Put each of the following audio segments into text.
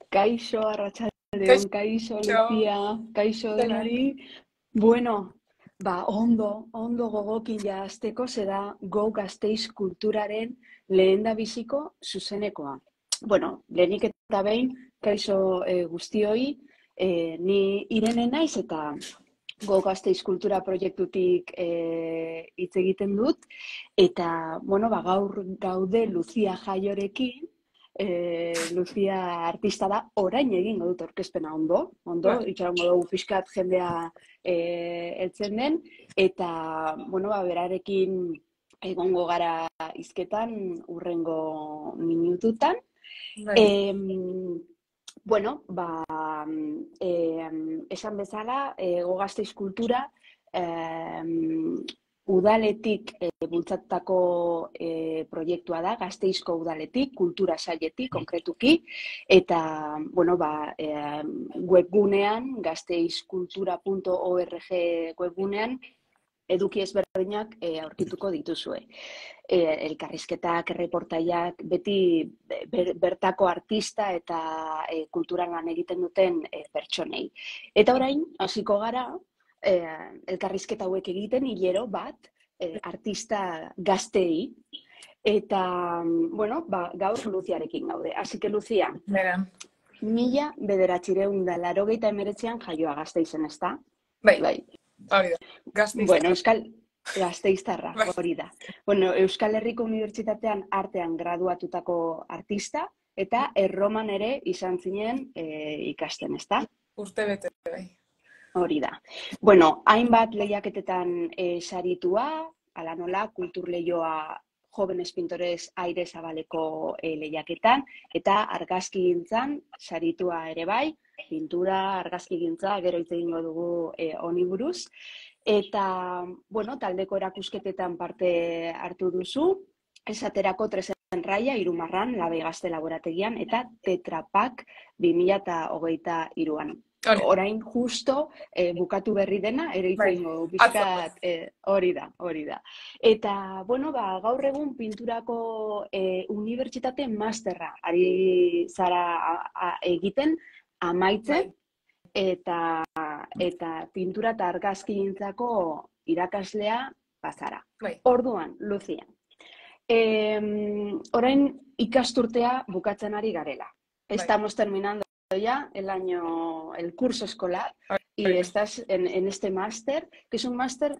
Kaixo, Arratsaldeon, Kaixo, Kaixo, Lucia, Kaixo denak. denori. Bueno, ondo gogokin ja hasteko zera Go Gasteiz kulturaren lehendabiziko zuzenekoa. Bueno, lehenik eta behin, Kaixo guztioi, ni Irene naiz eta Go Gasteiz kultura proiektutik hitz egiten dut. Eta, bueno, gaur gaude Lucia Jaiorekin. Lucia artista da, orain egingo dut aurkezpena ondo, itxarongo dugu pixkat jendea heltzen den, eta, bueno, berarekin egongo gara hizketan hurrengo minututan. Bueno, esan bezala, Go Gasteiz kultura udaletik bultzatutako proiektua da, Gasteizko udaletik, kultura sailetik konkretuki, eta, bueno, webgunean, gasteizkultura.org webgunean, eduki ezberdinak aurkituko dituzue. Elkarrizketak, erreportaiak, beti bertako artista eta kulturan lan egiten duten pertsonei. Eta orain, hasiko gara, elkarrizketa hauek egiten, hilero bat, artista gaztei. Eta, bueno, gaur Luziarekin gaude. Así que, Lucia, 1989an jaioa Gasteizen, ezta? Bai. Hori da, Bueno, Gasteiztarra, hori da. Bueno, Euskal Herriko Unibertsitatean artean graduatutako artista, eta Erroman ere izan zinen ikasten, ezta? Urte bete, bai. Hori da. Bueno, hainbat lehiaketetan saritua, ala nola, kulturleioa Jóvenes Pintores Aire Zabaleko lehiaketan, eta argazkigintzan saritua ere bai, pintura, argazkigintza, gero hitz egingo dugu honi buruz. Eta, bueno, taldeko erakusketetan parte hartu duzu, esaterako Tresen Raia, Irumarran, Labe Gazte Laborategian, eta Tetrapak 2023an. Orain justo bukatu berri dena, ere hitz egingo dugu pixkat, hori da. Eta, bueno, gaur egun pinturako unibertsitate masterra ari zara egiten, amaitzen, eta pintura eta argazkigintzako irakaslea bazara. Orduan, Lucia, orain ikasturtea bukatzen ari garela. Estamos terminando ya el curso escolar y estás en este máster, que es un máster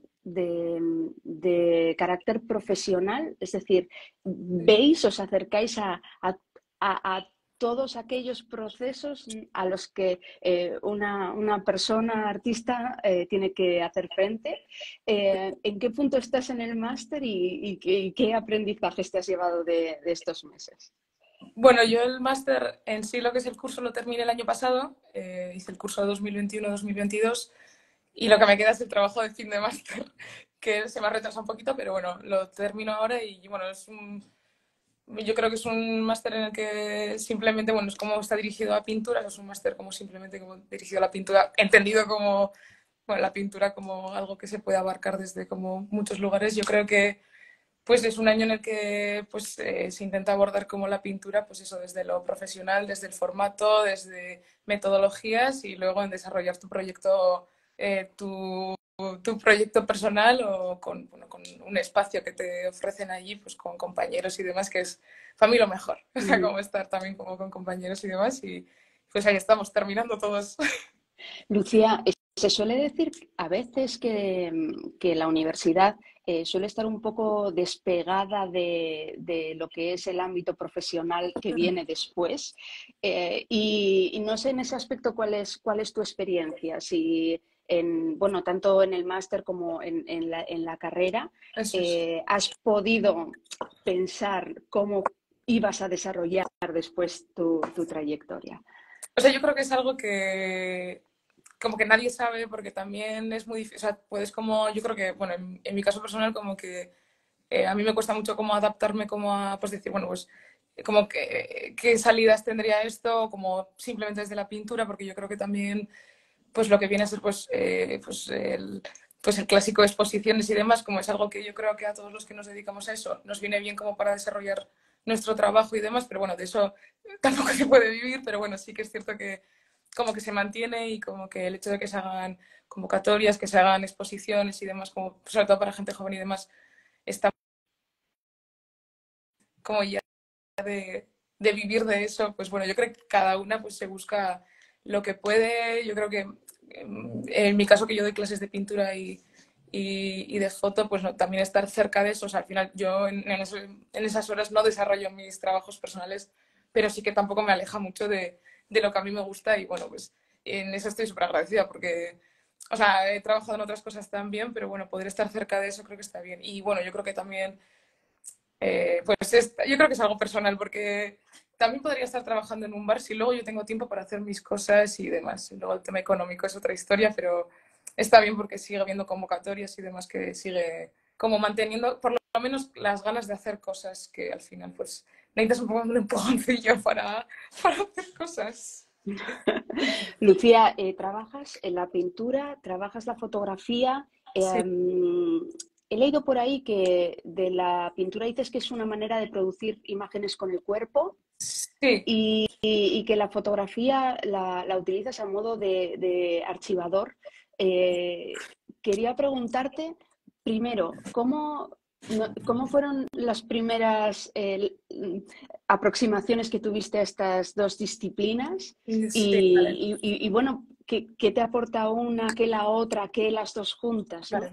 de carácter profesional, es decir, veis, os acercáis a todos aquellos procesos a los que una persona artista tiene que hacer frente. ¿En qué punto estás en el máster y qué aprendizajes te has llevado de estos meses? Bueno, yo el máster en sí, lo que es el curso, lo terminé el año pasado, hice el curso de 2021-2022 y lo que me queda es el trabajo de fin de máster, que se me ha retrasado un poquito, pero bueno, lo termino ahora y bueno, yo creo que es un máster en el que simplemente, bueno, es como está dirigido a pintura, es un máster como simplemente como dirigido a la pintura, entendido como, bueno, la pintura como algo que se puede abarcar desde como muchos lugares. Yo creo que pues es un año en el que pues, se intenta abordar como la pintura, pues eso, desde lo profesional, desde el formato, desde metodologías y luego en desarrollar tu proyecto, tu proyecto personal o con un espacio que te ofrecen allí, pues con compañeros y demás, que es para mí lo mejor. O sea, como estar también como con compañeros y demás y pues ahí estamos, terminando todos. Lucía, se suele decir a veces que la universidad suele estar un poco despegada de lo que es el ámbito profesional que viene después. Y no sé en ese aspecto cuál es tu experiencia, si bueno, tanto en el máster como en la carrera, has podido pensar cómo ibas a desarrollar después tu trayectoria. O sea, yo creo que es algo que como que nadie sabe porque también es muy difícil, o sea, puedes como, yo creo que, bueno, en mi caso personal como que a mí me cuesta mucho como adaptarme como a, pues decir, bueno, pues como que qué salidas tendría esto, como simplemente desde la pintura, porque yo creo que también pues lo que viene a ser pues el clásico de exposiciones y demás, como es algo que yo creo que a todos los que nos dedicamos a eso nos viene bien como para desarrollar nuestro trabajo y demás, pero bueno, de eso tampoco se puede vivir, pero bueno, sí que es cierto que como que se mantiene y como que el hecho de que se hagan convocatorias, que se hagan exposiciones y demás, como sobre todo para gente joven y demás, está como ya de vivir de eso, pues bueno, yo creo que cada una pues se busca lo que puede. Yo creo que en mi caso, que yo doy clases de pintura y de foto, pues no, también estar cerca de eso. O sea, al final yo en esas horas no desarrollo mis trabajos personales, pero sí que tampoco me aleja mucho de lo que a mí me gusta y bueno, pues en eso estoy súper agradecida porque, o sea, he trabajado en otras cosas también, pero bueno, poder estar cerca de eso creo que está bien. Y bueno, yo creo que también pues yo creo que es algo personal porque también podría estar trabajando en un bar si luego yo tengo tiempo para hacer mis cosas y demás. Y luego el tema económico es otra historia, pero está bien porque sigue habiendo convocatorias y demás que sigue como manteniendo por lo menos las ganas de hacer cosas que al final pues necesitas un poco un empujoncillo para hacer cosas. Lucía, trabajas en la pintura, trabajas la fotografía. Sí, He leído por ahí que de la pintura dices que es una manera de producir imágenes con el cuerpo sí. y que la fotografía la utilizas a modo de archivador. Quería preguntarte, primero, ¿cómo fueron las primeras aproximaciones que tuviste a estas dos disciplinas? Sí, vale. Y bueno, ¿qué te aporta una, qué la otra, qué las dos juntas, ¿no? Vale.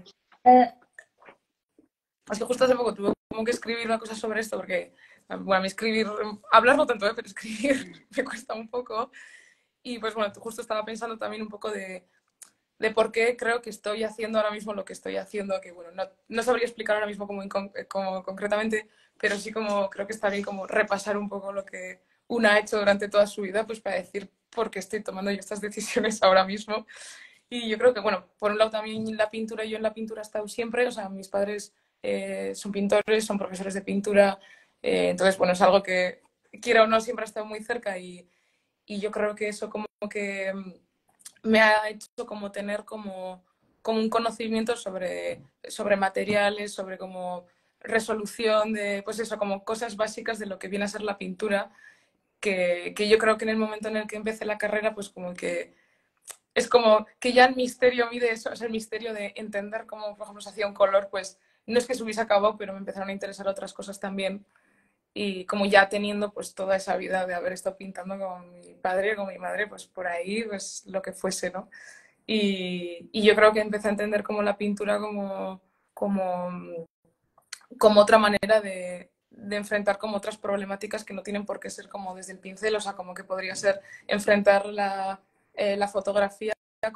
Es que justo hace poco tuve como que escribir una cosa sobre esto porque, bueno, a mí escribir, hablar no tanto, pero escribir me cuesta un poco. Y pues bueno, justo estaba pensando también un poco de por qué creo que estoy haciendo ahora mismo lo que estoy haciendo, que bueno, no sabría explicar ahora mismo como concretamente, pero sí como creo que está bien como repasar un poco lo que una ha hecho durante toda su vida, pues para decir por qué estoy tomando yo estas decisiones ahora mismo. Y yo creo que, bueno, por un lado también la pintura, yo en la pintura he estado siempre, o sea, mis padres son pintores, son profesores de pintura, entonces, bueno, es algo que, quiera o no, siempre ha estado muy cerca y yo creo que eso como que me ha hecho como tener como un conocimiento sobre materiales, sobre como resolución de, pues eso, como cosas básicas de lo que viene a ser la pintura, que yo creo que en el momento en el que empecé la carrera, pues como que es como que ya el misterio a mí de eso, o sea, el misterio de entender cómo, por ejemplo, se hacía un color, pues no es que se hubiese acabado, pero me empezaron a interesar otras cosas también. Y como ya teniendo pues toda esa vida de haber estado pintando con mi padre, con mi madre, pues por ahí, pues lo que fuese, ¿no? Y yo creo que empecé a entender como la pintura como, como otra manera de enfrentar como otras problemáticas que no tienen por qué ser como desde el pincel, o sea, como que podría ser enfrentar la fotografía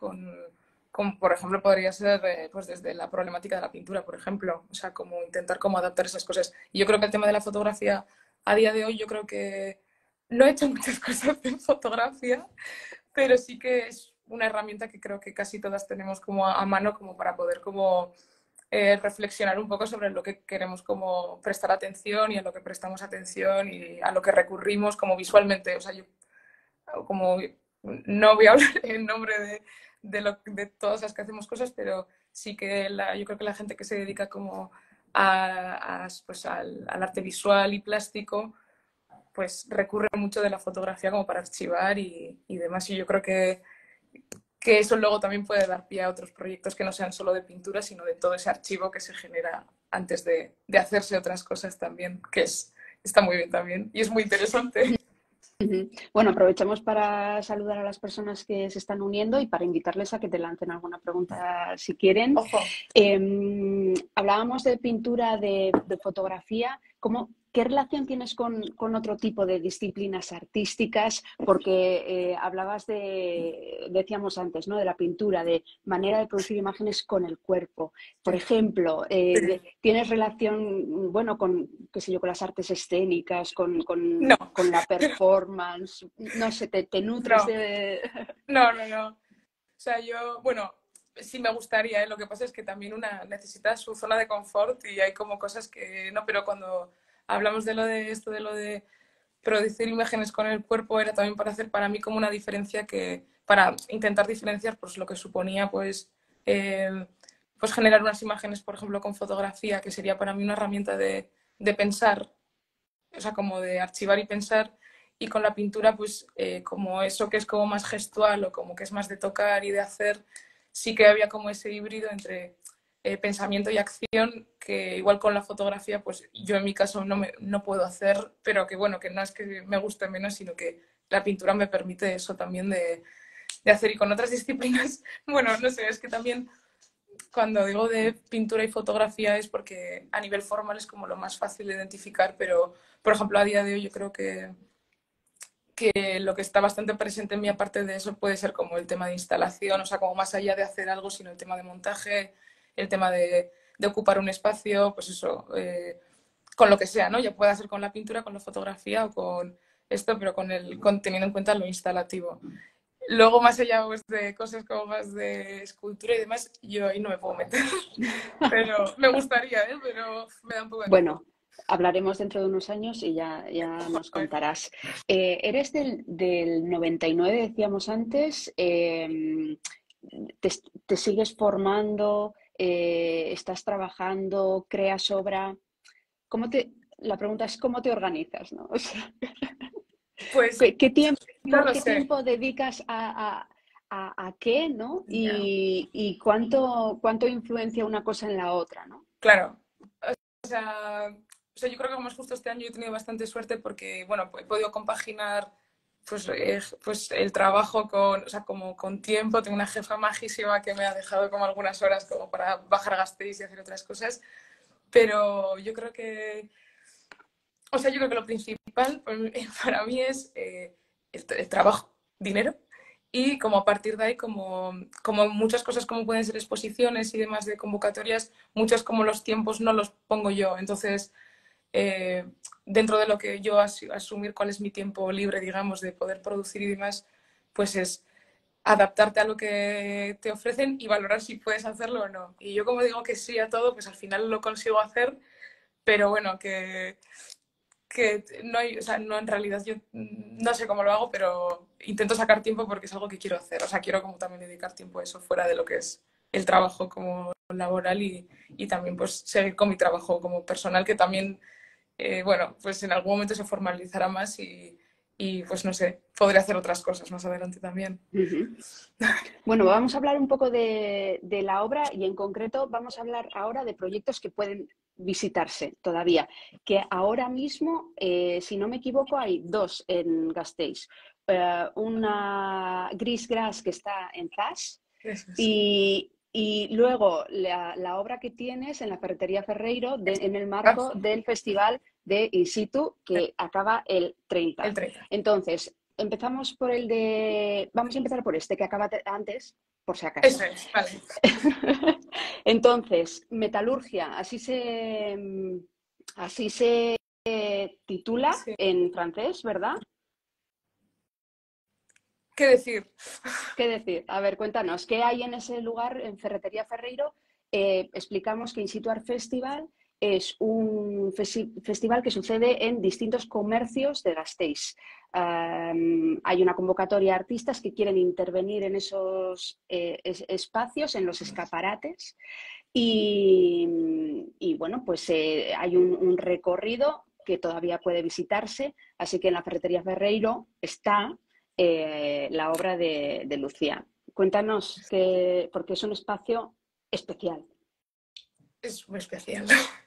por ejemplo, podría ser pues desde la problemática de la pintura, por ejemplo, o sea, como intentar como adaptar esas cosas. Y yo creo que el tema de la fotografía a día de hoy, yo creo que no he hecho muchas cosas de fotografía, pero sí que es una herramienta que creo que casi todas tenemos como a mano como para poder como reflexionar un poco sobre lo que queremos como prestar atención y a lo que prestamos atención y a lo que recurrimos como visualmente. O sea, yo como no voy a hablar en nombre de todas las que hacemos cosas, pero sí que yo creo que la gente que se dedica como pues al arte visual y plástico, pues recurre mucho de la fotografía como para archivar y demás. Y yo creo que eso luego también puede dar pie a otros proyectos que no sean solo de pintura, sino de todo ese archivo que se genera antes de hacerse otras cosas también, está muy bien también y es muy interesante. Bueno, aprovechamos para saludar a las personas que se están uniendo y para invitarles a que te lancen alguna pregunta si quieren. Ojo. Hablábamos de pintura, de fotografía. ¿Qué relación tienes con otro tipo de disciplinas artísticas? Porque hablabas decíamos antes, ¿no? De la pintura, de manera de producir imágenes con el cuerpo. Por ejemplo, ¿tienes relación, bueno, con, qué sé yo, con las artes escénicas, No, con la performance? No sé, ¿te nutres no, de...? no. O sea, yo, bueno, sí me gustaría, ¿eh? Lo que pasa es que también una necesita su zona de confort y hay como cosas que no, pero cuando hablamos de lo de esto, de lo de producir imágenes con el cuerpo, era también para hacer para mí como una diferencia para intentar diferenciar pues lo que suponía eh, pues generar unas imágenes, por ejemplo, con fotografía, que sería para mí una herramienta de pensar o sea, como de archivar y pensar, y con la pintura, pues como eso que es como más gestual o como que es más de tocar y de hacer, sí que había como ese híbrido entre pensamiento y acción, que igual con la fotografía, pues yo en mi caso no puedo hacer, pero que bueno, que no es que me guste menos, sino que la pintura me permite eso también de hacer. Y con otras disciplinas, bueno, no sé, es que también cuando digo de pintura y fotografía es porque a nivel formal es como lo más fácil de identificar, pero por ejemplo a día de hoy yo creo que lo que está bastante presente en mí aparte de eso puede ser como el tema de instalación, o sea, como más allá de hacer algo, sino el tema de montaje, el tema de ocupar un espacio, pues eso, con lo que sea, ¿no? Ya pueda ser con la pintura, con la fotografía o con esto, pero teniendo en cuenta lo instalativo. Luego, más allá pues, de cosas como más de escultura y demás, yo ahí no me puedo meter. Pero me gustaría, ¿eh? Pero me da un poco de cosa. Bueno, hablaremos dentro de unos años y ya nos contarás. Eres del 99, decíamos antes. Te sigues formando, estás trabajando, creas obra. La pregunta es cómo te organizas, ¿no? O sea, Pues no lo ¿qué sé. tiempo dedicas a qué, ¿no? Ya. Y cuánto influencia una cosa en la otra, ¿no? Claro. O sea, yo creo que como es justo este año he tenido bastante suerte porque, bueno, he podido compaginar pues el trabajo con, o sea, como con tiempo. Tengo una jefa majísima que me ha dejado como algunas horas como para bajar a Gasteiz y hacer otras cosas. Pero yo creo que lo principal para mí es el trabajo, dinero, y como a partir de ahí, como muchas cosas como pueden ser exposiciones y demás de convocatorias, muchos como los tiempos no los pongo yo. Entonces, eh, dentro de lo que yo asumir cuál es mi tiempo libre, digamos, de poder producir y demás, pues es adaptarte a lo que te ofrecen y valorar si puedes hacerlo o no. Y yo como digo que sí a todo, pues al final lo consigo hacer, pero bueno, que no hay, o sea, no en realidad yo no sé cómo lo hago, pero intento sacar tiempo porque es algo que quiero hacer. O sea, quiero como también dedicar tiempo a eso fuera de lo que es el trabajo como laboral y también pues seguir con mi trabajo como personal que también, bueno, pues en algún momento se formalizará más y pues no sé, podré hacer otras cosas más adelante también. Uh-huh. Bueno, vamos a hablar un poco de la obra y en concreto vamos a hablar ahora de proyectos que pueden visitarse todavía, que ahora mismo, si no me equivoco, hay dos en Gasteiz. Una Gris Gras que está en Zas Eso es. y luego la obra que tienes en la Ferretería Ferreiro en el Ah, marco del Festival de In Situ que acaba el el 30. 30. Entonces, empezamos por vamos a empezar por este que acaba antes, por si Eso acaso. es, vale. Entonces, metalurgia, así se titula Sí. en francés, ¿verdad? ¿Qué decir? ¿Qué decir? A ver, cuéntanos, ¿qué hay en ese lugar, en Ferretería Ferreiro? Explicamos que In Situ Art Festival es un festival que sucede en distintos comercios de Gasteiz. Hay una convocatoria de artistas que quieren intervenir en esos espacios, en los escaparates, y bueno, pues hay un recorrido que todavía puede visitarse, así que en la Ferretería Ferreiro está la obra de Lucía. Cuéntanos, porque es un espacio especial. Es muy especial.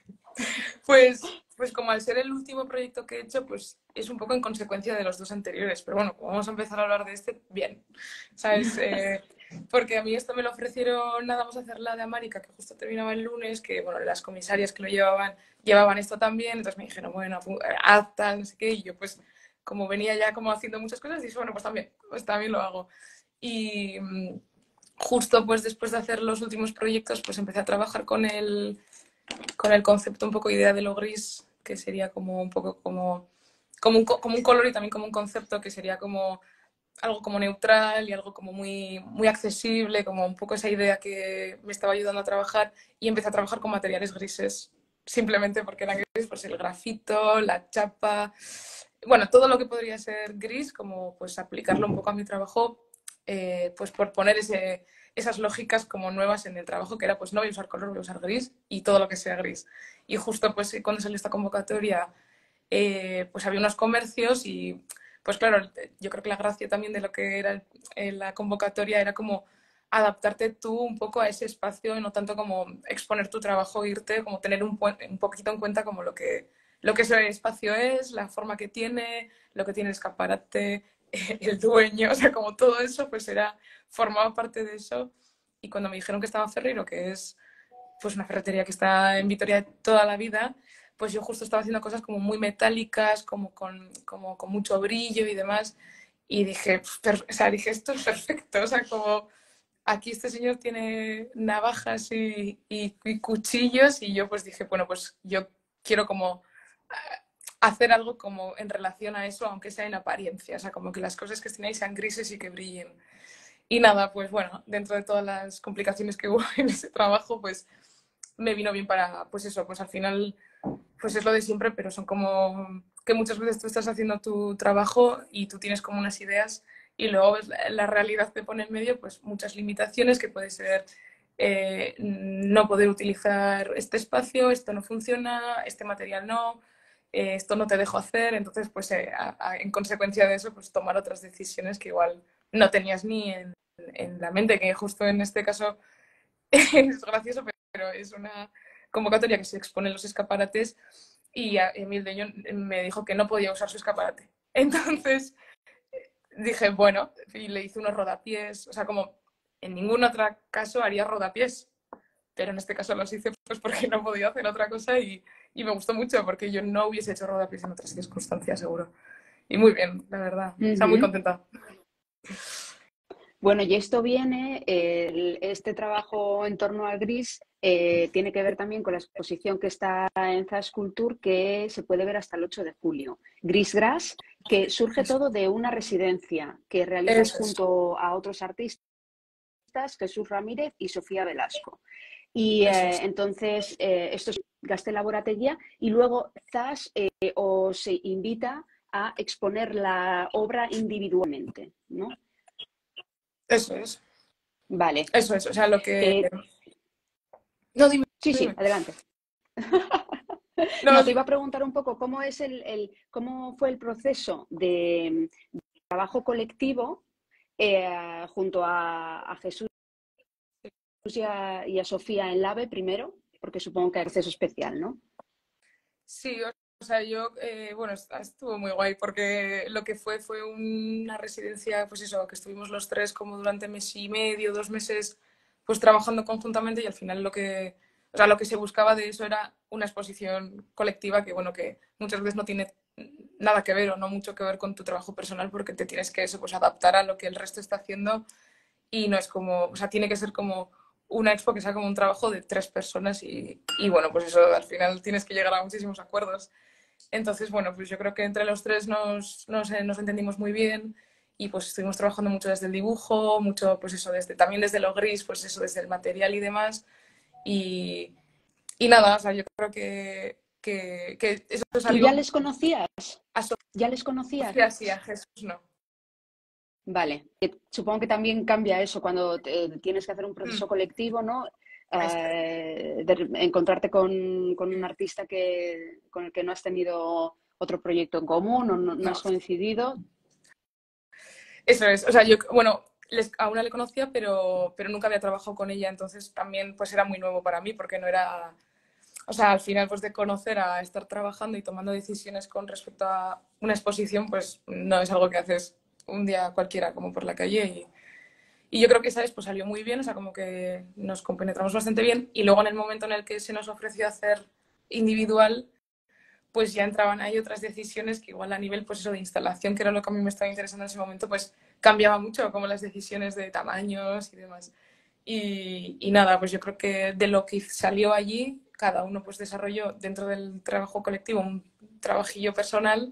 Pues como al ser el último proyecto que he hecho, pues es un poco en consecuencia de los dos anteriores. Pero bueno, como vamos a empezar a hablar de este, bien. ¿Sabes? Porque a mí esto me lo ofrecieron nada más hacer la de América, que justo terminaba el lunes, que bueno, las comisarias que lo llevaban esto también. Entonces me dijeron, bueno, haz tal, no sé qué. Y yo pues como venía ya como haciendo muchas cosas, dije, bueno, pues también lo hago. Y justo pues después de hacer los últimos proyectos, pues empecé a trabajar con el concepto un poco idea de lo gris, que sería como un poco como un color y también como un concepto que sería como algo como neutral y algo como muy, muy accesible, como un poco esa idea que me estaba ayudando a trabajar y empecé a trabajar con materiales grises, simplemente porque eran grises, pues el grafito, la chapa, bueno, todo lo que podría ser gris, como pues aplicarlo un poco a mi trabajo, pues por poner esas lógicas como nuevas en el trabajo, que era pues no voy a usar color, voy a usar gris y todo lo que sea gris. Y justo pues cuando salió esta convocatoria pues había unos comercios y pues claro, yo creo que la gracia también de lo que era la convocatoria era como adaptarte tú un poco a ese espacio y no tanto como exponer tu trabajo, irte, como tener un poquito en cuenta como lo que ese espacio es, la forma que tiene, lo que tiene el escaparate, el dueño, o sea, como todo eso, pues formaba parte de eso. Y cuando me dijeron que estaba Ferrero, que es pues una ferretería que está en Vitoria toda la vida, pues yo justo estaba haciendo cosas como muy metálicas, como con mucho brillo y demás. Y dije, o sea, dije, esto es perfecto, o sea, como aquí este señor tiene navajas y cuchillos y yo pues dije, bueno, pues yo quiero como hacer algo como en relación a eso, aunque sea en apariencia, o sea, como que las cosas que estén ahí sean grises y que brillen. Y nada, pues bueno, dentro de todas las complicaciones que hubo en ese trabajo, pues me vino bien para, pues eso, pues al final, pues es lo de siempre, pero son como que muchas veces tú estás haciendo tu trabajo y tú tienes como unas ideas y luego ves la realidad te pone en medio, pues muchas limitaciones que puede ser no poder utilizar este espacio, esto no funciona, este material no, esto no te dejo hacer, entonces pues en consecuencia de eso pues tomar otras decisiones que igual no tenías ni en la mente, que justo en este caso es gracioso, pero es una convocatoria que se expone en los escaparates y Emil Deño me dijo que no podía usar su escaparate. Entonces dije, bueno, y le hice unos rodapiés, o sea, como en ningún otro caso haría rodapiés, pero en este caso los hice pues porque no podía hacer otra cosa y me gustó mucho porque yo no hubiese hecho rodapiés en otras circunstancias, seguro. Y muy bien, la verdad. Está muy contenta. Bueno, y esto viene, este trabajo en torno al gris tiene que ver también con la exposición que está en Zas Culture, que se puede ver hasta el 8 de julio. Gris Gras, que surge todo de una residencia que realizas junto a otros artistas, Jesús Ramírez y Sofía Velasco. Y entonces, esto es Gazte Laborategia, y luego Zas os invita a exponer la obra individualmente, ¿no? Eso es. Vale. Eso es, o sea, lo que... No, dime. Sí, dime. adelante. No, No, te iba a preguntar un poco cómo es cómo fue el proceso de trabajo colectivo junto a Jesús y a Sofía en LAVE primero, porque supongo que hay proceso especial, ¿no? sí, o sea, yo, bueno, estuvo muy guay porque lo que fue una residencia, pues eso, que estuvimos los tres como durante mes y medio, 2 meses, pues trabajando conjuntamente y al final o sea, lo que se buscaba de eso era una exposición colectiva que, bueno, que muchas veces no tiene nada que ver o no mucho que ver con tu trabajo personal porque te tienes que eso, pues adaptar a lo que el resto está haciendo y no es como, o sea, tiene que ser como una expo que sea como un trabajo de 3 personas y bueno, pues eso al final tienes que llegar a muchísimos acuerdos. Entonces, bueno, pues yo creo que entre los tres nos entendimos muy bien y pues estuvimos trabajando mucho desde el dibujo, mucho pues eso, también desde lo gris, pues eso, desde el material y demás. Y, y nada, o sea, yo creo que eso ¿Tú salió ya les conocías? a ¿Ya les conocías? Sofía, sí, a Jesús no. Vale. Supongo que también cambia eso cuando tienes que hacer un proceso colectivo, ¿no? Encontrarte con un artista con el que no has tenido otro proyecto en común o no has coincidido. Eso es, o sea, yo, bueno, a una le conocía, pero nunca había trabajado con ella, entonces también pues era muy nuevo para mí porque no era, o sea, al final pues de conocer a estar trabajando y tomando decisiones con respecto a una exposición, pues no es algo que haces un día cualquiera como por la calle y yo creo que esa vez pues salió muy bien, o sea, como que nos compenetramos bastante bien y luego en el momento en el que se nos ofreció hacer individual, pues ya entraban ahí otras decisiones que igual a nivel pues eso de instalación, que era lo que a mí me estaba interesando en ese momento, pues cambiaba mucho, como las decisiones de tamaños y demás. Y nada, pues yo creo que de lo que salió allí, cada uno pues desarrolló dentro del trabajo colectivo un trabajillo personal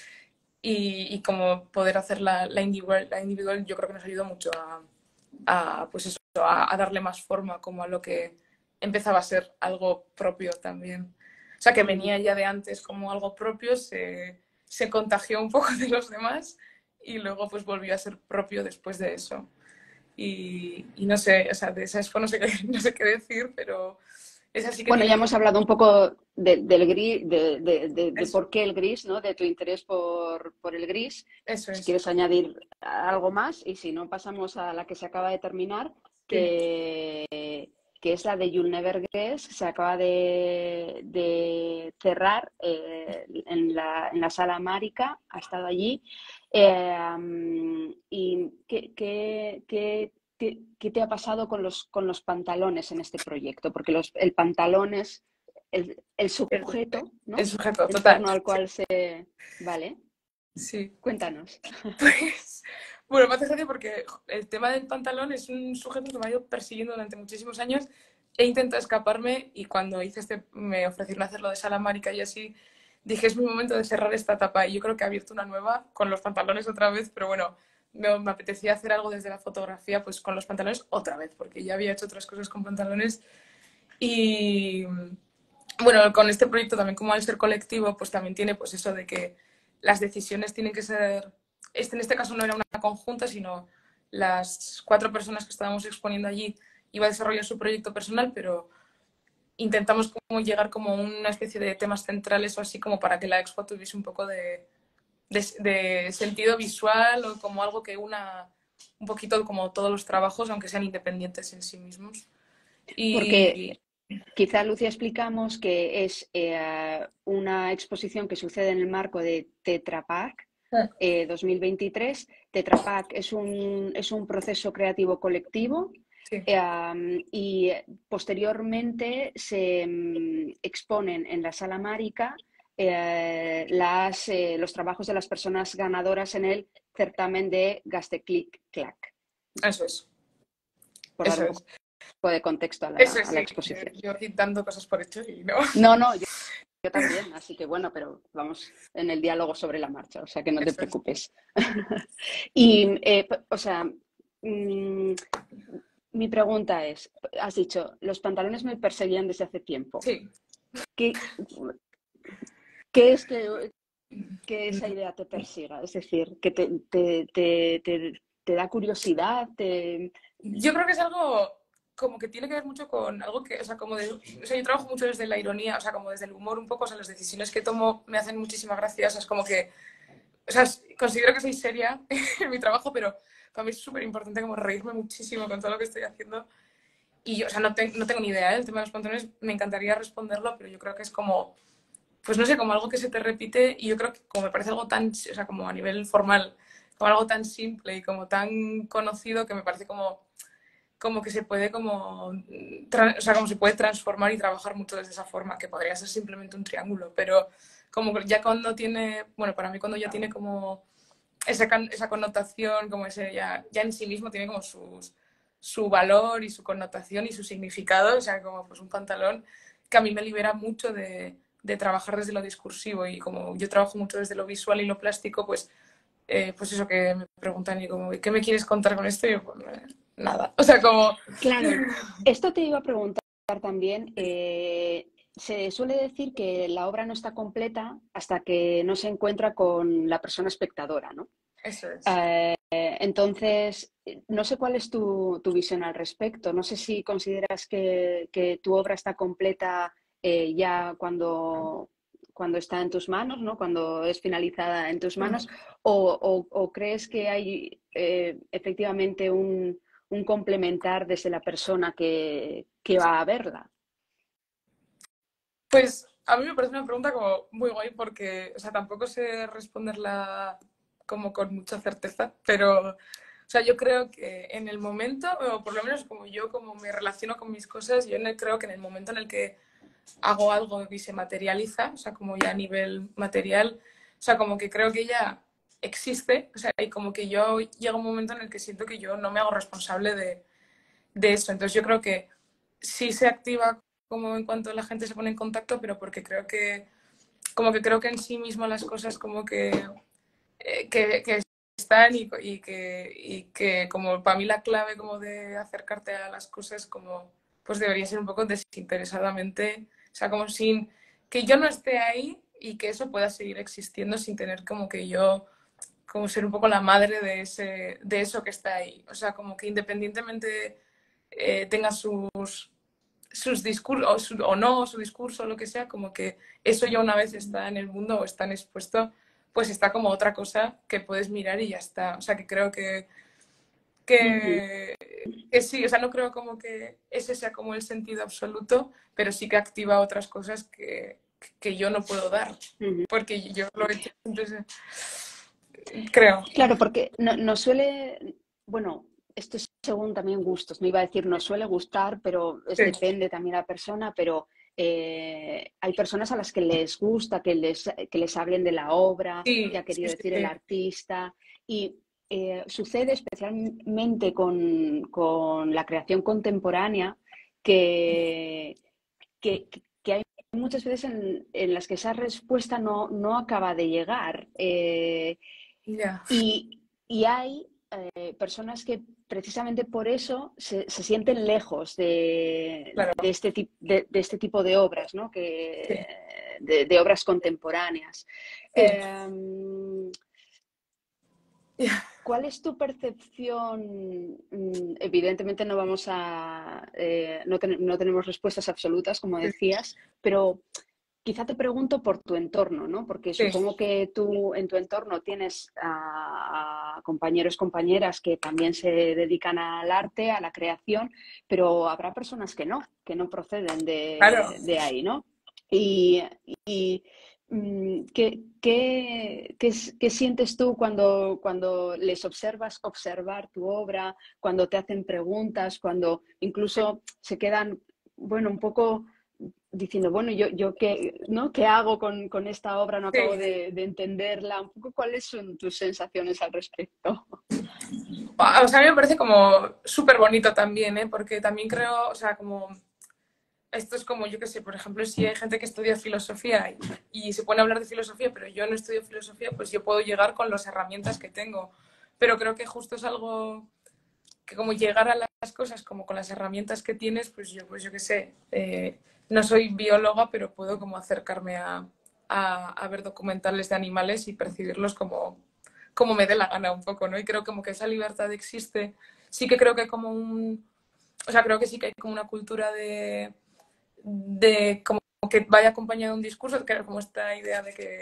y como poder hacer la individual, yo creo que nos ayudó mucho pues eso, a darle más forma como a lo que empezaba a ser algo propio también. O sea, que venía ya de antes como algo propio, se contagió un poco de los demás y luego pues volvió a ser propio después de eso. Y no sé, o sea, de esa expo no sé qué decir, pero Esa sí que Bueno, tiene ya hemos hablado un poco del gris, de eso, por qué el gris, ¿no? De tu interés por el gris. eso Si es. quieres añadir algo más y si no, pasamos a la que se acaba de terminar, Sí. que es la de You'll Never Guess. Se acaba de cerrar en la sala Márica, ha estado allí. ¿Y qué te ha pasado con los pantalones en este proyecto? Porque el pantalón es el El, sujeto, el ¿no? sujeto, En total. torno al cual se... Vale, Sí. cuéntanos. Pues, bueno, me hace gracia porque el tema del pantalón es un sujeto que me ha ido persiguiendo durante muchísimos años. He intentado escaparme y cuando hice me ofrecieron hacerlo de Salamárica y así, dije, es mi momento de cerrar esta etapa. Y yo creo que he abierto una nueva con los pantalones otra vez, pero bueno, me apetecía hacer algo desde la fotografía, pues con los pantalones otra vez, porque ya había hecho otras cosas con pantalones. Y bueno, con este proyecto también, como al ser colectivo, pues también tiene pues eso de que las decisiones tienen que ser, en este caso no era una conjunta, sino las 4 personas que estábamos exponiendo allí iba a desarrollar su proyecto personal, pero intentamos como llegar como a una especie de temas centrales o así como para que la expo tuviese un poco de sentido visual o como algo que una un poquito como todos los trabajos, aunque sean independientes en sí mismos. Porque Y quizá, Lucia, explicamos que es una exposición que sucede en el marco de Tetra Pak 2023. Tetra Pak es un proceso creativo colectivo sí, y posteriormente se exponen en la Sala Márica los trabajos de las personas ganadoras en el certamen de Gasteclic Clac, eso es. por dar Eso un poco es. de contexto Eso es, a la sí. exposición. Yo aquí dando cosas por hecho y no. No, no, yo también, así que bueno, pero vamos en el diálogo sobre la marcha, o sea que no te Eso es. preocupes. Y, o sea, mi pregunta es, has dicho, los pantalones me perseguían desde hace tiempo. Sí. ¿Qué, qué es que esa idea te persiga? Es decir, que te da curiosidad, Yo creo que es algo como que tiene que ver mucho con algo que, o sea, como de, o sea, yo trabajo mucho desde la ironía, o sea, como desde el humor un poco, o sea, las decisiones que tomo me hacen muchísima gracia, o sea, es como que, o sea, considero que soy seria en mi trabajo, pero para mí es súper importante como reírme muchísimo con todo lo que estoy haciendo. Y yo, o sea, no tengo ni idea, ¿eh? El tema de los pantalones me encantaría responderlo, pero yo creo que es como, pues no sé, como algo que se te repite y yo creo que como me parece algo tan, o sea, como a nivel formal, como algo tan simple y como tan conocido que me parece como que se puede como, o sea, como se puede transformar y trabajar mucho desde esa forma, que podría ser simplemente un triángulo, pero como ya cuando tiene, bueno, para mí cuando ya tiene como esa connotación, como ese, ya en sí mismo tiene como su valor y su connotación y su significado, o sea, como pues un pantalón que a mí me libera mucho de trabajar desde lo discursivo y como yo trabajo mucho desde lo visual y lo plástico, pues eso que me preguntan y como, ¿qué me quieres contar con esto? Y yo, pues, nada, o sea, como... claro, esto te iba a preguntar también. Se suele decir que la obra no está completa hasta que no se encuentra con la persona espectadora, ¿no? Eso es. Entonces, no sé cuál es tu visión al respecto. No sé si consideras que tu obra está completa ya cuando está en tus manos, ¿no? Cuando es finalizada en tus manos, o crees que hay efectivamente un complementar desde la persona que va a verla. Pues a mí me parece una pregunta como muy guay porque, o sea, tampoco sé responderla como con mucha certeza, pero, o sea, yo creo que en el momento, o por lo menos como yo, como me relaciono con mis cosas, yo creo que en el momento en el que hago algo y se materializa, o sea, como ya a nivel material, o sea, como que creo que ya existe, o sea, y como que yo llega un momento en el que siento que yo no me hago responsable de eso. Entonces yo creo que sí se activa como en cuanto la gente se pone en contacto, pero porque creo que, como que creo que en sí mismo las cosas como que están y que como para mí la clave como de acercarte a las cosas como pues debería ser un poco desinteresadamente, o sea, como sin que yo no esté ahí y que eso pueda seguir existiendo sin tener como que yo como ser un poco la madre de eso que está ahí. O sea, como que independientemente tenga sus discursos, o no, su discurso, lo que sea, como que eso ya una vez está en el mundo o está expuesto, pues está como otra cosa que puedes mirar y ya está. O sea, que creo que sí, o sea, no creo como que ese sea como el sentido absoluto, pero sí que activa otras cosas que yo no puedo dar, porque yo lo he hecho, entonces creo. Claro, porque nos suele, bueno, esto es según también gustos, no iba a decir nos suele gustar, pero Sí, depende también de la persona, pero hay personas a las que les gusta que les hablen de la obra, que sí, ha sí, querido sí, decir el sí. artista, y sucede especialmente con la creación contemporánea que, que hay muchas veces en las que esa respuesta no acaba de llegar. Ya, Y hay personas que precisamente por eso se sienten lejos claro, de este tipo de obras, ¿no? sí, De obras contemporáneas. sí. Eh, ¿Cuál es tu percepción? Evidentemente no vamos a, no tenemos respuestas absolutas, como decías, pero quizá te pregunto por tu entorno, ¿no? Porque Sí, supongo que tú en tu entorno tienes a compañeros, compañeras que también se dedican al arte, a la creación, pero habrá personas que no proceden claro. de ahí, ¿no? Y, y ¿qué sientes tú cuando les observas observar tu obra, cuando te hacen preguntas, cuando incluso se quedan, bueno, un poco diciendo, bueno, yo qué, ¿no? ¿Qué hago con esta obra? No acabo Sí. de entenderla. Un poco, ¿cuáles son tus sensaciones al respecto? O sea, a mí me parece como súper bonito también, ¿eh? Porque también creo, o sea, como esto es como, yo qué sé, por ejemplo, si hay gente que estudia filosofía y se pone a hablar de filosofía, pero yo no estudio filosofía, pues yo puedo llegar con las herramientas que tengo. Pero creo que justo es algo que como llegar a las cosas como con las herramientas que tienes, pues yo qué sé, no soy bióloga, pero puedo como acercarme a ver documentales de animales y percibirlos como me dé la gana un poco, ¿no? Y creo como que esa libertad existe. Sí que creo que hay como o sea, creo que sí que hay como una cultura de como que vaya acompañado de un discurso, que era como esta idea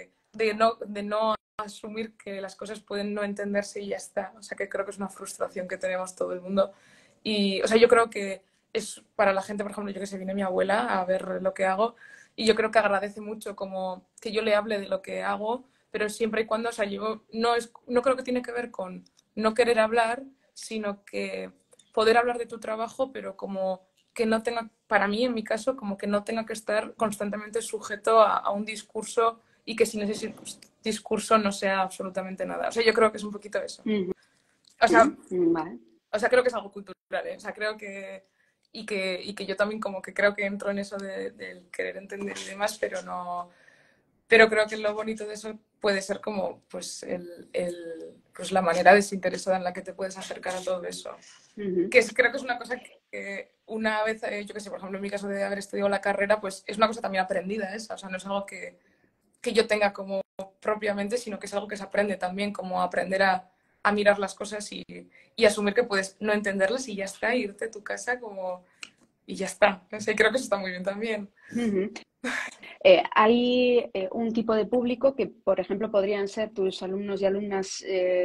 de no asumir que las cosas pueden no entenderse y ya está. O sea, que creo que es una frustración que tenemos todo el mundo. Y, o sea, yo creo que es para la gente, por ejemplo, yo que sé, viene mi abuela a ver lo que hago y yo creo que agradece mucho como que yo le hable de lo que hago, pero siempre y cuando, o sea, yo no creo que tiene que ver con no querer hablar, sino que poder hablar de tu trabajo, pero como que no tenga, para mí en mi caso, como que no tenga que estar constantemente sujeto a un discurso y que sin ese discurso no sea absolutamente nada. O sea, yo creo que es un poquito eso. Uh O sea, -huh. Vale. creo que es algo cultural, ¿eh? O sea, creo que y que yo también como que creo que entro en eso del querer entender y demás, pero no, pero creo que lo bonito de eso puede ser como pues pues la manera desinteresada en la que te puedes acercar a todo eso. Uh -huh. Creo que es una cosa que una vez, yo que sé, por ejemplo, en mi caso de haber estudiado la carrera, pues es una cosa también aprendida esa, o sea, no es algo que yo tenga como propiamente, sino que es algo que se aprende también, como aprender a mirar las cosas y asumir que puedes no entenderlas y ya está, irte a tu casa como y ya está. No sé, creo que eso está muy bien también. Uh -huh. Hay un tipo de público que, por ejemplo, podrían ser tus alumnos y alumnas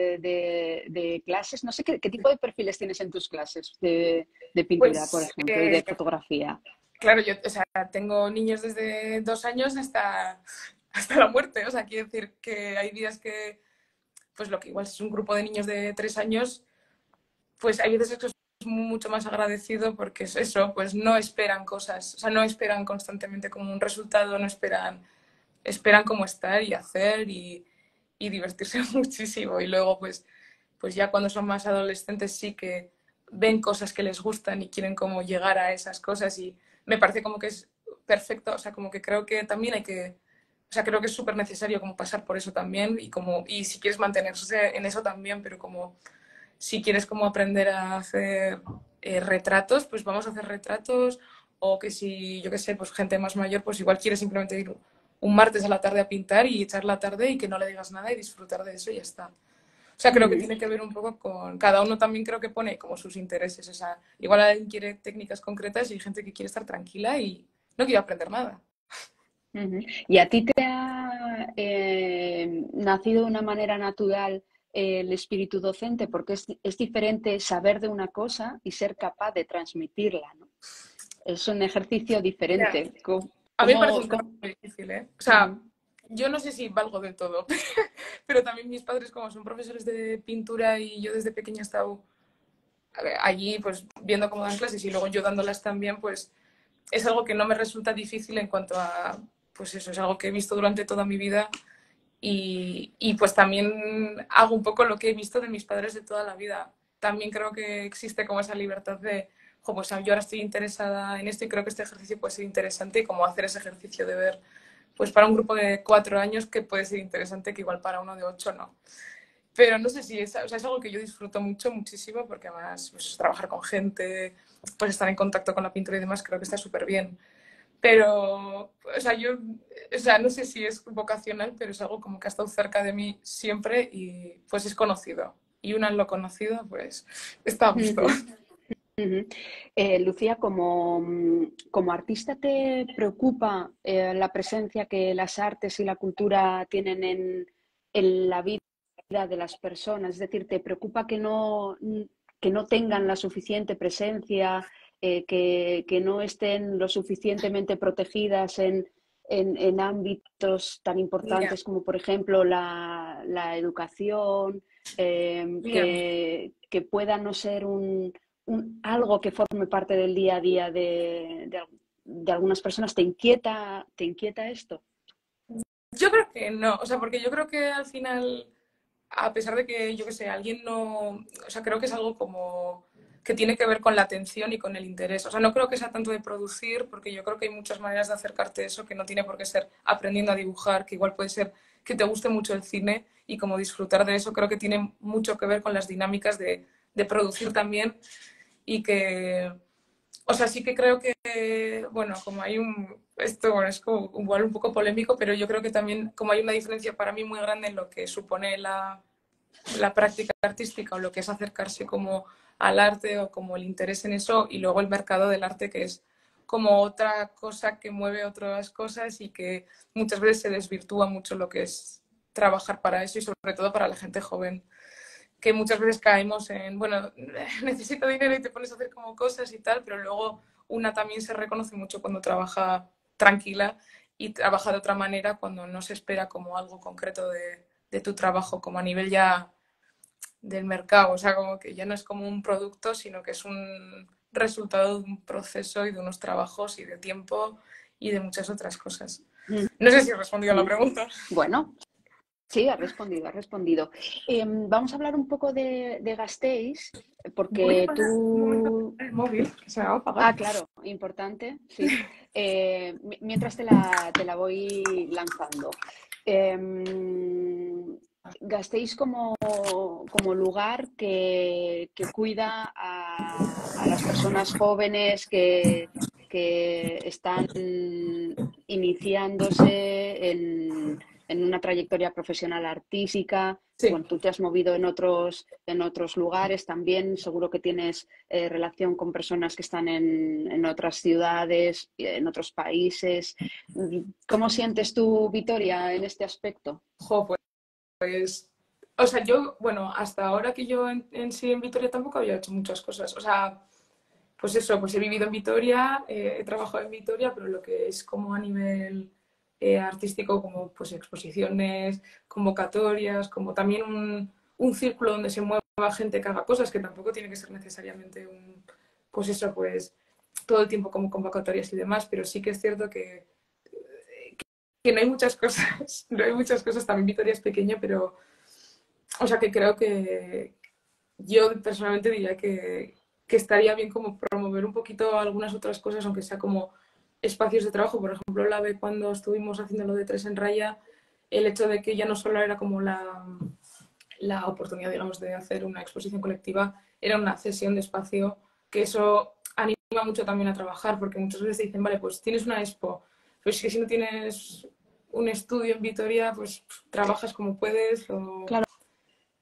de clases. No sé qué tipo de perfiles tienes en tus clases de pintura, por Pues, ejemplo, y de fotografía. claro, yo o sea, tengo niños desde 2 años hasta la muerte. O sea, quiero decir que hay días que, pues lo que igual es un grupo de niños de 3 años, pues hay veces que es mucho más agradecido porque es eso, pues no esperan cosas, o sea, no esperan constantemente como un resultado, no esperan como estar y hacer y divertirse muchísimo. Y luego, pues ya cuando son más adolescentes sí que ven cosas que les gustan y quieren como llegar a esas cosas y me parece como que es perfecto, o sea, como que creo que también o sea, creo que es súper necesario como pasar por eso también y si quieres mantenerse en eso también, pero como si quieres como aprender a hacer retratos, pues vamos a hacer retratos o que si, yo qué sé, pues gente más mayor, pues igual quiere simplemente ir un martes a la tarde a pintar y echar la tarde y que no le digas nada y disfrutar de eso y ya está. O sea, creo que tiene que ver un poco con... Cada uno también creo que pone como sus intereses. O sea, igual alguien quiere técnicas concretas y hay gente que quiere estar tranquila y no quiere aprender nada. ¿Y a ti te ha nacido de una manera natural el espíritu docente? Porque es diferente saber de una cosa y ser capaz de transmitirla, ¿no? Es un ejercicio Yeah. diferente. A mí me parece un tema ¿Cómo? muy difícil, ¿eh? O sea, yo no sé si valgo del todo, pero también mis padres, como son profesores de pintura y yo desde pequeña he estado allí pues viendo cómo dan clases y luego yo dándolas también, pues es algo que no me resulta difícil en cuanto a, pues eso, es algo que he visto durante toda mi vida y pues también hago un poco lo que he visto de mis padres de toda la vida. También creo que existe como esa libertad de, jo, pues yo ahora estoy interesada en esto y creo que este ejercicio puede ser interesante y como hacer ese ejercicio de ver, pues para un grupo de 4 años que puede ser interesante que igual para uno de 8 no. Pero no sé si es, o sea, es algo que yo disfruto mucho, muchísimo, porque además pues, trabajar con gente, pues estar en contacto con la pintura y demás, creo que está súper bien. Pero, o sea, yo, o sea, no sé si es vocacional, pero es algo como que ha estado cerca de mí siempre y pues es conocido. Y una vez lo conocido, pues está a gusto. Lucía, como artista, ¿te preocupa la presencia que las artes y la cultura tienen en la vida de las personas? Es decir, ¿te preocupa que no tengan la suficiente presencia, que no estén lo suficientemente protegidas en ámbitos tan Yeah. importantes como, por ejemplo, la educación, Yeah. que pueda no ser algo que forme parte del día a día de algunas personas? Te inquieta esto? Yo creo que no, o sea, porque yo creo que al final, a pesar de que, yo qué sé, alguien no, o sea, creo que es algo como que tiene que ver con la atención y con el interés. O sea, no creo que sea tanto de producir, porque yo creo que hay muchas maneras de acercarte a eso, que no tiene por qué ser aprendiendo a dibujar, que igual puede ser que te guste mucho el cine y como disfrutar de eso, creo que tiene mucho que ver con las dinámicas de producir también y que, o sea, sí que creo que, bueno, como hay un, esto bueno, es como igual un poco polémico, pero yo creo que también como hay una diferencia para mí muy grande en lo que supone la práctica artística o lo que es acercarse como al arte o como el interés en eso y luego el mercado del arte que es como otra cosa que mueve otras cosas y que muchas veces se desvirtúa mucho lo que es trabajar para eso y sobre todo para la gente joven que muchas veces caemos en, bueno, necesito dinero y te pones a hacer como cosas y tal, pero luego una también se reconoce mucho cuando trabaja tranquila y trabaja de otra manera cuando no se espera como algo concreto de tu trabajo, como a nivel ya del mercado, o sea, como que ya no es como un producto, sino que es un resultado de un proceso y de unos trabajos y de tiempo y de muchas otras cosas. No sé si he respondido a la pregunta. Bueno, sí, ha respondido, ha respondido. Vamos a hablar un poco de Gasteiz, Voy a porque poner un momento tú... el móvil, que se me va a apagar. Ah, claro, importante, sí. Mientras te la voy lanzando. Gasteiz como lugar que cuida a las personas jóvenes que están iniciándose en una trayectoria profesional artística. Sí. Bueno, tú te has movido en otros lugares también, seguro que tienes relación con personas que están en otras ciudades, en otros países. ¿Cómo sientes tú, Vitoria, en este aspecto? Jo, pues, o sea, yo, bueno, hasta ahora que yo en sí en Vitoria tampoco había hecho muchas cosas. O sea, pues eso, pues he vivido en Vitoria, he trabajado en Vitoria, pero lo que es como a nivel artístico, como pues exposiciones, convocatorias, como también un círculo donde se mueva gente que haga cosas, que tampoco tiene que ser necesariamente un, pues eso, pues todo el tiempo como convocatorias y demás, pero sí que es cierto que no hay muchas cosas, no hay muchas cosas, también Vitoria es pequeña, pero, o sea, que creo que yo personalmente diría que estaría bien como promover un poquito algunas otras cosas, aunque sea como espacios de trabajo. Por ejemplo, la vez cuando estuvimos haciendo lo de Tres en Raya, el hecho de que ya no solo era como la oportunidad, digamos, de hacer una exposición colectiva, era una cesión de espacio, que eso anima mucho también a trabajar, porque muchas veces dicen, vale, pues tienes una expo, pues que si no tienes un estudio en Vitoria, pues trabajas como puedes o... Claro,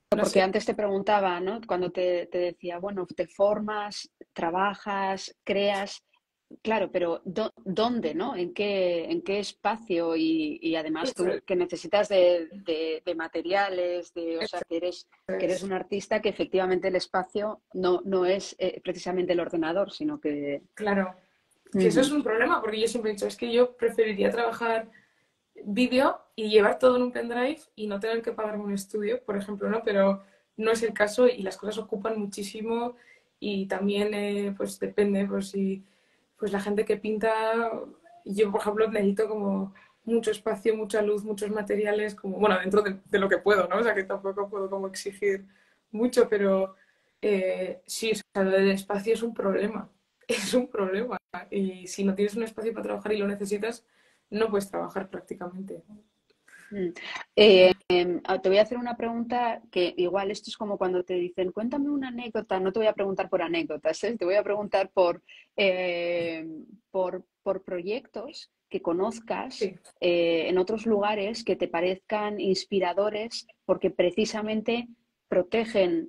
no porque sé. antes te preguntaba, ¿no? Cuando te decía, bueno, te formas, trabajas, creas, claro, pero ¿dónde, no? En qué espacio? Y además Eso tú es, que necesitas de materiales, o sea, eso que eres es. un artista que efectivamente el espacio no es precisamente el ordenador, sino que... Claro, que eso es Ujú. un problema, porque yo siempre he dicho, es que yo preferiría trabajar vídeo y llevar todo en un pendrive y no tener que pagarme un estudio, por ejemplo, ¿no? Pero no es el caso y las cosas ocupan muchísimo y también, pues depende, pues si pues la gente que pinta, yo por ejemplo necesito como mucho espacio, mucha luz, muchos materiales, como, bueno, dentro de lo que puedo, ¿no? O sea, que tampoco puedo como exigir mucho, pero sí, o sea, el espacio es un problema, es un problema. Y si no tienes un espacio para trabajar y lo necesitas, no puedes trabajar prácticamente. Mm. Te voy a hacer una pregunta que igual esto es como cuando te dicen, cuéntame una anécdota, no te voy a preguntar por anécdotas, ¿eh? Te voy a preguntar eh, por proyectos que conozcas Sí, en otros lugares que te parezcan inspiradores porque precisamente protegen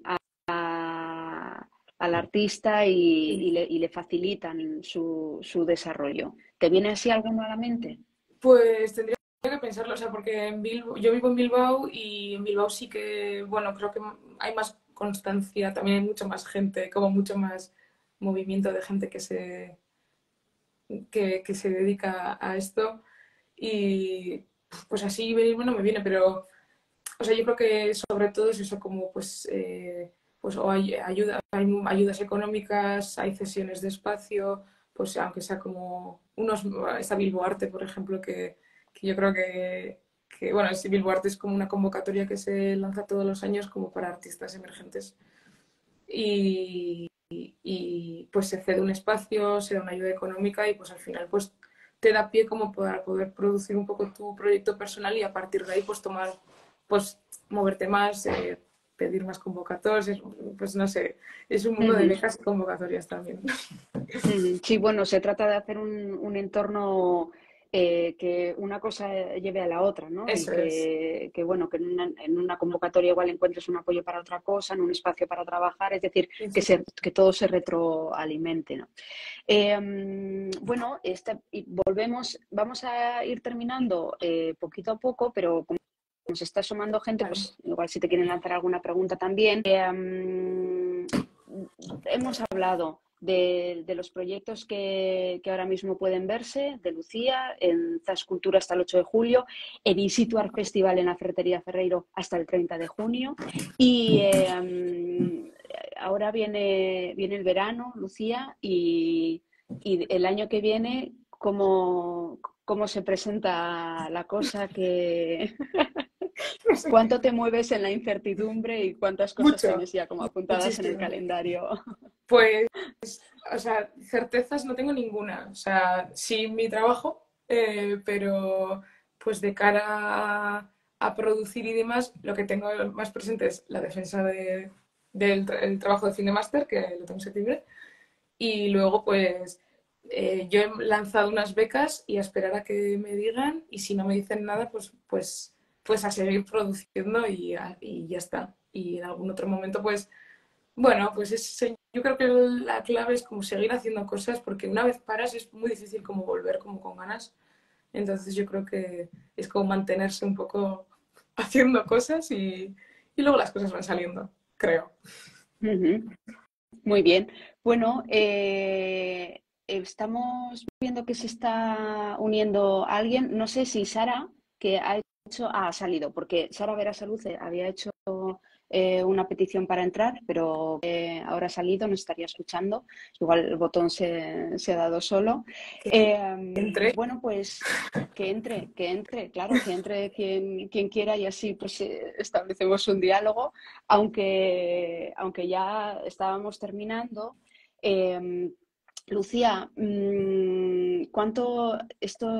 al artista sí. y le facilitan su desarrollo. ¿Te viene así alguno a la mente? Pues tendría que pensarlo, o sea, porque en Bilbao, yo vivo en Bilbao y en Bilbao sí que, bueno, creo que hay más constancia, también hay mucha más gente, como mucho más movimiento de gente que se dedica a esto y pues así venirme no me viene, pero o sea, yo creo que sobre todo es eso como pues o hay ayuda, hay ayudas económicas, hay cesiones de espacio, pues aunque sea como unos, está Bilbo Arte, por ejemplo, que yo creo que bueno, Bilbo Arte es como una convocatoria que se lanza todos los años como para artistas emergentes y pues se cede un espacio, se da una ayuda económica y pues al final pues te da pie como para poder producir un poco tu proyecto personal y a partir de ahí pues tomar, pues moverte más, pedir más convocatorias, pues no sé, es un mundo de Ujú. becas y convocatorias también. Ujú. Sí, bueno, se trata de hacer un entorno que una cosa lleve a la otra, ¿no? Y Eso es. bueno, que en una convocatoria igual encuentres un apoyo para otra cosa, en un espacio para trabajar, es decir, Eso es. que todo se retroalimente, ¿no? Bueno, y volvemos, vamos a ir terminando poquito a poco, pero como nos está sumando gente, Vale. pues igual si te quieren lanzar alguna pregunta también. Hemos hablado de los proyectos que ahora mismo pueden verse, de Lucía, en Zas Cultura hasta el 8 de julio, en In Situ Art Festival en la Ferretería Ferreiro hasta el 30 de junio. Y ahora viene el verano, Lucía, y el año que viene, ¿cómo se presenta la cosa? No sé qué. ¿Cuánto te mueves en la incertidumbre y cuántas cosas Mucho, tienes ya como apuntadas en el muchísimo. calendario? Pues, o sea, certezas no tengo ninguna. O sea, sí mi trabajo, pero pues de cara a producir y demás, lo que tengo más presente es la defensa el trabajo de fin de máster, que lo tengo en septiembre, y luego pues yo he lanzado unas becas y a esperar a que me digan, y si no me dicen nada, pues a seguir produciendo y ya está. Y en algún otro momento, pues bueno, pues yo creo que la clave es como seguir haciendo cosas porque una vez paras es muy difícil como volver como con ganas. Entonces yo creo que es como mantenerse un poco haciendo cosas y luego las cosas van saliendo, creo. Ujú. Muy bien. Bueno, estamos viendo que se está uniendo alguien. No sé si Sara, que ha hecho, ha salido, porque Sara Vera Saluce había hecho una petición para entrar, pero ahora ha salido, nos estaría escuchando. Igual el botón se ha dado solo. Entré. Bueno, pues que entre, claro, que entre quien quiera y así pues establecemos un diálogo, aunque ya estábamos terminando. Eh, Lucía, ¿cuánto esto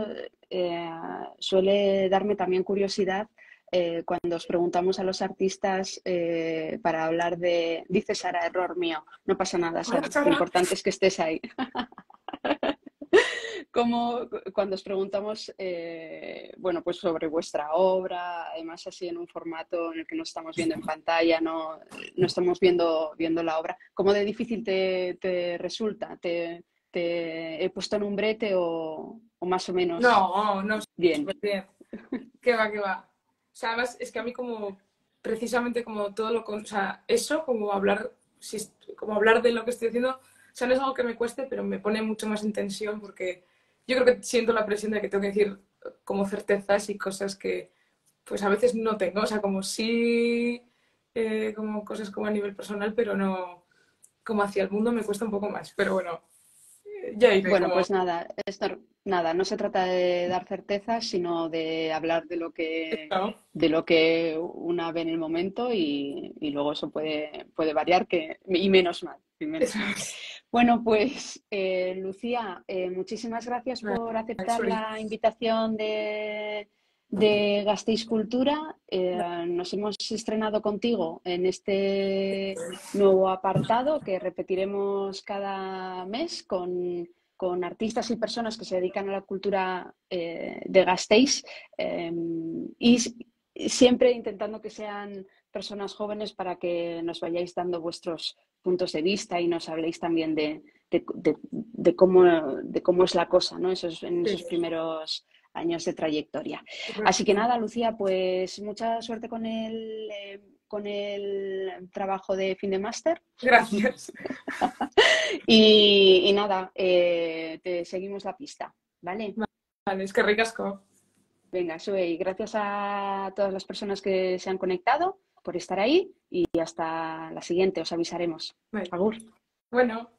suele darme también curiosidad cuando os preguntamos a los artistas para hablar de, dice Sara, error mío, no pasa nada, Hola, Sara, lo Sara. importante es que estés ahí. cuando os preguntamos bueno, pues sobre vuestra obra, además así en un formato en el que no estamos viendo en pantalla, no estamos viendo la obra, ¿cómo de difícil te resulta? ¿Te he puesto en un brete o más o menos No, bien? súper bien. ¿Qué va, qué va? O sea, además es que a mí como, precisamente como todo lo, o sea, eso, como hablar, como hablar de lo que estoy haciendo, o sea, no es algo que me cueste, pero me pone mucho más en tensión porque yo creo que siento la presión de que tengo que decir como certezas y cosas que pues a veces no tengo, o sea, como sí, como cosas como a nivel personal, pero no, como hacia el mundo me cuesta un poco más, pero bueno, ya iré Bueno, como... pues nada, nada, no se trata de dar certezas, sino de hablar Esto. de lo que una ve en el momento y luego eso puede variar y menos mal, y menos mal. Bueno, pues Lucía, muchísimas gracias por aceptar la invitación de Gasteiz Cultura. Nos hemos estrenado contigo en este nuevo apartado que repetiremos cada mes con artistas y personas que se dedican a la cultura de Gasteiz y siempre intentando que sean personas jóvenes para que nos vayáis dando vuestros puntos de vista y nos habléis también de cómo es la cosa, ¿no? En esos primeros años de trayectoria. Así que nada, Lucía, pues mucha suerte con el trabajo de fin de máster. Gracias. Y nada, te seguimos la pista, ¿vale? Vale, es que ricasco. Venga, Sue, gracias a todas las personas que se han conectado por estar ahí y hasta la siguiente, os avisaremos. Vale. Agur. Bueno.